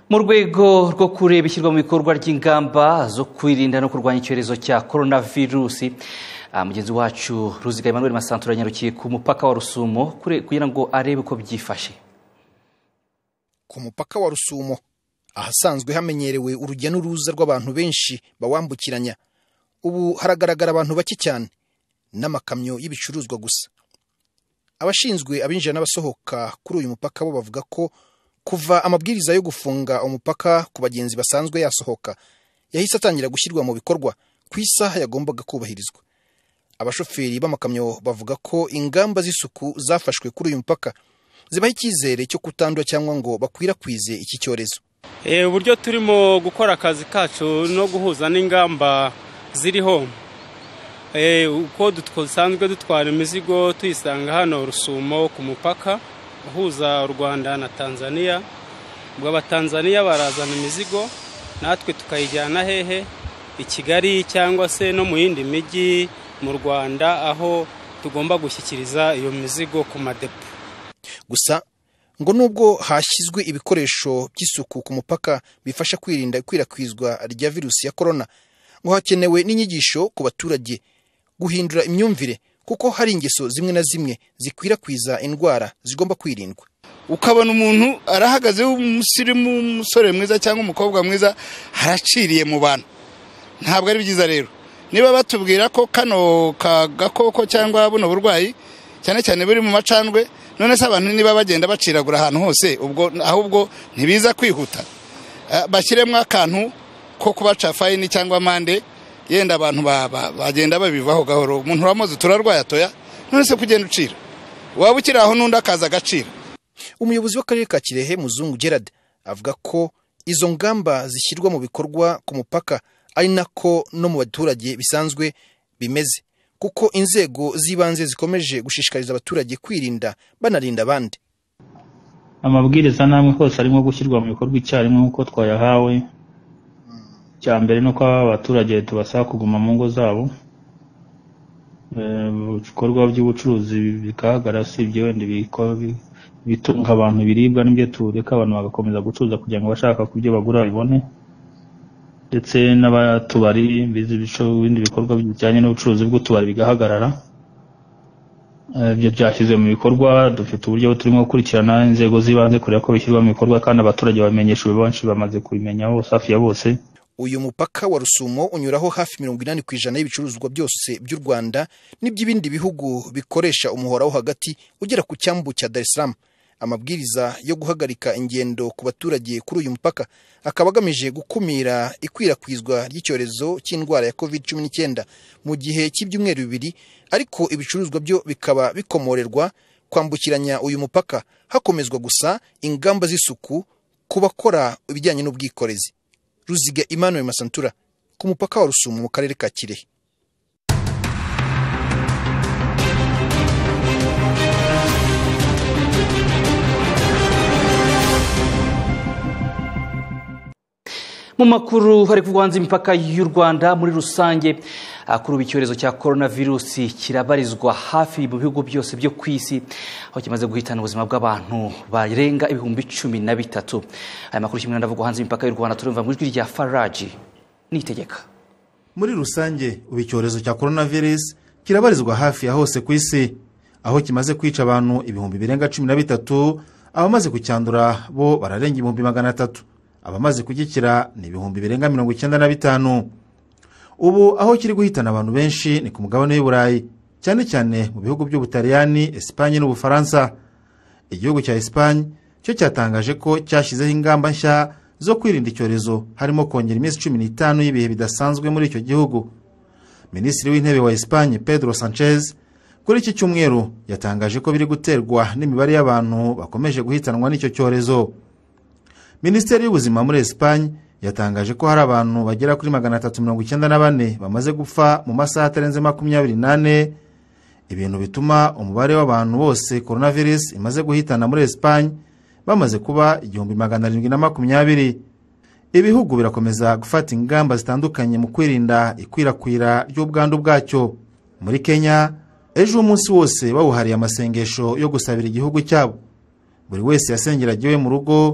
Mu rwego rwo kureba ishyirwa mu bikorwa ry'ingamba zo kwirinda no kurwanya icyorezo cya coronavirus, mugenzi wacu Ruziga Emmanuel Masantura yanyarukiye ku mupaka wa Rusumo kugira ngo arebe uko byifashe. Ku mupaka wa Rusumo ahasanzwe hamenyerewe urujya n'uruza rw'abantu benshi bawambukiranya, ubu haragaragara abantu bake cyane n'amakamyo y'ibicuruzwa gusa. Abashinzwe abinjira n'abasohoka kuri uyu mupaka bo bavuga ko kuva amabwiriza yo gufunga umupaka ku bagenzi basanzwe yasohoka yahise atangira gushyirwa mu bikorwa ku isaha yagombaga kubahirizwa. Abashoferi b'amakamyo bavuga ko ingamba z'isuku zafashwe kuri uyu mupaka zibaha icyizere cyo kutandura cyangwa ngo bakwirakwize iki cyorezo. Uburyo turimo gukora akazi kacu no guhuza n'ingamba ziriho, uko dusanzwe dutwara imizigo tuyisanga hano Rusumo ku mupaka uhuza u Rwanda na Tanzania. Ubwo abatanzania barazana imizigo natwe tukayijyana hehe i Kigali cyangwa se no mu yindi mijyi mu Rwanda aho tugomba gushyikiriza iyo mizigo ku madepo. Gusa ngo nubwo hashyizwe ibikoresho by'isuku ku mupaka bifasha kwirinda ikwirakwizwa rya virusi ya corona, ngo hakenewe n'inyigisho ku baturage guhindura imyumvire, kuko hari ingeso zimwe na zimwe zikwirakwiza indwara zigomba kwirindwa. Ukabona umuntu arahagaze w'umusirimu, umusore mwiza cyangwa umukobwa mwiza haraciriye mu bantu, ntabwo ari byiza. Rero niba batubwira ko kano kagakoko cyangwa buno burwayi cyane cyane buri mu macandwe, none se abantu niba bagenda baciragura ahantu hose, ubwo ahubwo ntibiza kwihuta, bashyiremo akantu ko kubaca fayini cyangwa amande, yenda abantu bagenda babivaho gahoro. Umuntu uramuzi turarwaye atoya, none se kugenda ucira, waba ukiri aho n'undi akaza agacira. Umuyobozi w'akarere ka Kirehe Muzungu Gerard avuga ko izo ngamba zishyirwa mu bikorwa ku mupaka ari nako no mu baturage bisanzwe bimeze, kuko inzego z'ibanze zikomeje gushishikariza abaturage kwirinda banarinda abandi. Amabwiriza namwe hose arimo gushyirwa mu bikorwa icyarimwe nk'uko twayahawe. Cyambere no kwa abaturage tubasaba kuguma mu ngo zabo, ibikorwa by'ubucuruzi bikahagarara, sibye wenda bitunga abantu biribwa n'ibyo tureka abantu bagakomeza gucuruza kugira ngo bashaka kubyo bagura bibone, ndetse n'abatubari ibindi bikorwa bijyanye n'ubucuruzi bw'utubari bigahagarara. Ibyo byashyizwe mu bikorwa, dufite uburyo turimo gukurikirana inzego z'ibanze kureba ko bishyirwa mu bikorwa, kandi abaturage bamenyeshejwe, benshi bamaze kubimenya hose, hafi ya bose. Uyu mupaka wa Rusumo unyuraho hafi 80% y'ibicuruzwa byose by'u Rwanda n'iby'ibindi bihugu bikoresha umuhora wo hagati ugera ku cyambu cya Dar es Salaam. Amabwiriza yo guhagarika ingendo ku baturage kuri uyu mupaka akaba agamije gukumira ikwirakwizwa ry'icyorezo cy'indwara ya COVID-19 mu gihe cy'ibyumweru 2, ariko ibicuruzwa byo bikaba bikomorerwa kwambukiranya uyu mupaka, hakomezwa gusa ingamba z'isuku ku bakora ibijyanye n'ubwikorezi. Ruziga Emmanuel Masantura ku mupaka wa Rusumo mu karere ka Kirehe. Mu makuru hari kuganza imipaka y'u Rwanda muri rusange, kuri icyorezo cya coronavirus kirabarizwa hafi mu bihugu byose byo kwisi, aho kimaze guhitana ubuzima bw'abantu barenga 13,000. Aya makuru kimwe ndavuga hanze imipaka y'u Rwanda turumva mu ijwi rya Faraji Nitegeka. Muri rusange icyorezo cya coronavirus kirabarizwa hafi ya hose ku isi, aho kimaze kwica abantu 13,000, abamaze kucyandura bo bararenga 300,000. Abamaze kugikira ni 295. Ubu aho kiri guhitana abantu benshi ni ku mugabane w'Uburayi, cyane cyane mu bihugu by'Ubutaliyani, Espagne n'Ubufaransa. Igihugu cya Espagne cyo cyatangaje ko cyashyizeho ingamba nshya zo kwirinda icyorezo, harimo kongera iminsi 15 y'ibihe bidasanzwe muri icyo gihugu. Minisitiri w'intebe wa Espagne Pedro Sanchez kuri iki cyumweru yatangaje ko biri guterwa n'imibare y'abantu bakomeje guhitanwa n'icyo cyorezo. Minisiteri y'ubuzima muri Espagne yatangaje ko hari abantu bagera kuri 394 bamaze gupfa mu masaha atarenze 28, ibintu bituma umubare w'abantu bose coronavirus imaze guhitana muri Espagne bamaze kuba 1720. Ibihugu birakomeza gufata ingamba zitandukanye mu kwirinda ikwirakwira ry'ubwandu bwacyo. Muri Kenya ejo umunsi wose bawuhariye amasengesho yo gusabira igihugu cyabo. Buri wese yasengeragiwe mu rugo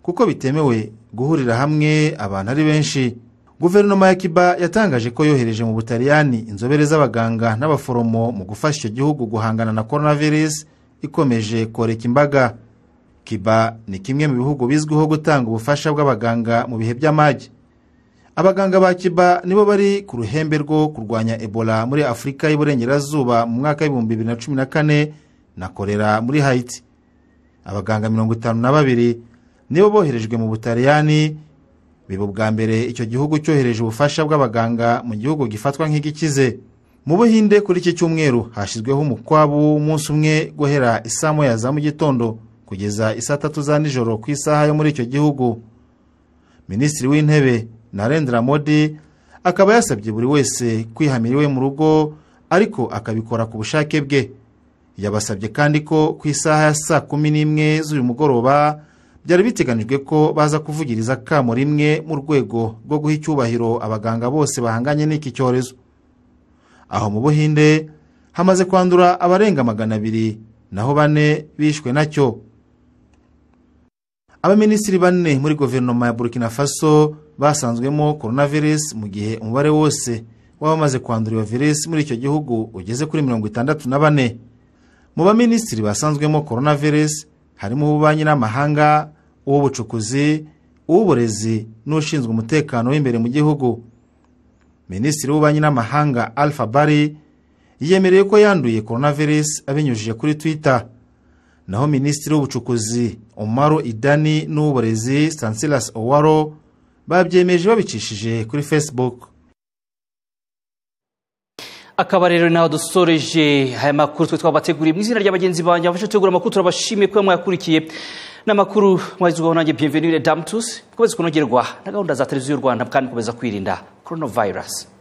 kuko bitemewe guhurira hamwe abantu ari benshi. Guverinoma ya Cuba yatangaje ko yohereje mu Butaliyani inzobere z'abaganga n'abaforomo mu gufasha icyo gihugu guhangana na coronavirus ikomeje koreka imbaga. Cuba ni kimwe mu bihugu bizwiho gutanga ubufasha bw'abaganga mu bihe by'amage. Abaganga ba Cuba nibo bari ku ruhembe rwo kurwanya Ebola muri Afurika y'Iburengerazuba mu mwaka wa 2014 na kolera muri Haiti. Abaganga 52 nibo boherejwe mu Butaliyani, bibo bwa mbere icyo gihugu cyohereje ubufasha bw'abaganga mu gihugu gifatwa nk'igikize. Mu Buhinde kuri iki cyumweru hashyizweho umukwabu w'umunsi umwe guhera isaa 1 za mu gitondo kugeza isaa 3 za nijoro ku isaha yo muri icyo gihugu. Minisitiri w'Intebe Narendra Modi akaba yasabye buri wese kwihamira iwe mu rugo, ariko akabikora ku bushake bwe. Yabasabye kandi ko ku isaha ya saa 11 z'uyu mugoroba byari biteganijwe ko baza kuvugiriza kamo rimwe mu rwego rwo guha icyubahiro abaganga bose bahanganye n'iki cyorezo. Aho mu Buhinde hamaze kwandura abarenga 200, naho 4 bishwe nacyo. Abaminisitiri 4 muri guverinoma ya Burkina Faso basanzwemo coronavirus, mu gihe umubare wose wabamaze kwandura iyo virus muri icyo gihugu ugeze kuri 64. Mu baminisitiri basanzwemo coronavirus harimo ububanyi n'amahanga, uw'ubucukuzi, uw'uburezi n'ushinzwe umutekano w'imbere mu gihugu. Minisitiri w'ububanyi n'amahanga Alpha Bari yemereye ko yanduye coronavirus abinyujije kuri Twitter. Naho minisitiri w'ubucukuzi Omaro Idani n'uw'uburezi Stanislas Owaro babyemeje babicishije kuri Facebook. Akaba rero naho dusoreje aya makuru twe twabateguriye mu izina ry'abagenzi banjye bafashe tegura amakuru turabashimiye ko mwakurikiye n'amakuru mwazizwaho nanjye Bienvenue Damtus, kubeza kunogerwa na gahunda za televiziyo y'u Rwanda kandi kubeza kwirinda coronavirus.